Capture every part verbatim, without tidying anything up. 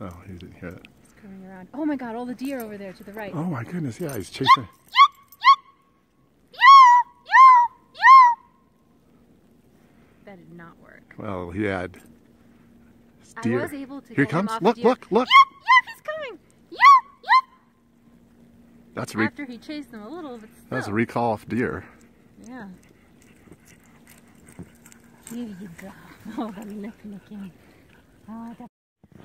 Oh, he didn't hear it. He's coming around. Oh my God, all the deer over there to the right. Oh my goodness, yeah, he's chasing. That did not work. Well, he had deer. I was able to Here he get him comes. off Look, deer. look, look. Yeah, yeah, he's coming. Yeah, yeah. That's a re After he chased them a little, but still. that's a recall of deer. Yeah. Here you go. Oh, the lip licking. Oh, the...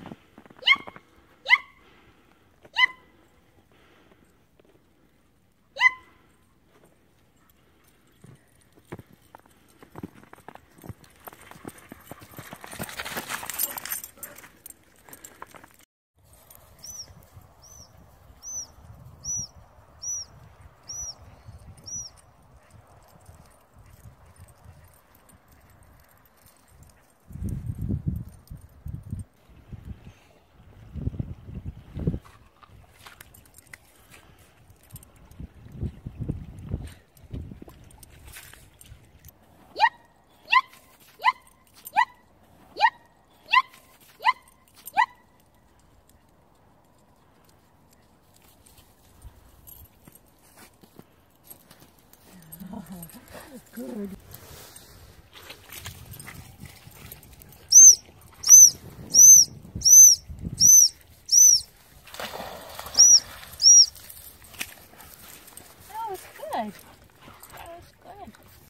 Good. That was good.